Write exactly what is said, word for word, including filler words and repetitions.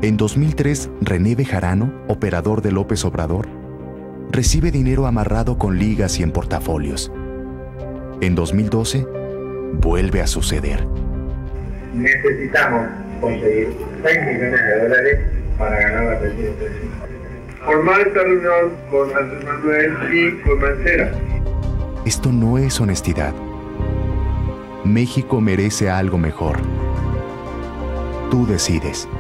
En dos mil tres, René Bejarano, operador de López Obrador, recibe dinero amarrado con ligas y en portafolios. En dos mil doce, vuelve a suceder. Necesitamos conseguir seis millones de dólares para ganar la presidencia. Formar esta reunión con Andrés Manuel y con Mancera. Esto no es honestidad. México merece algo mejor. Tú decides.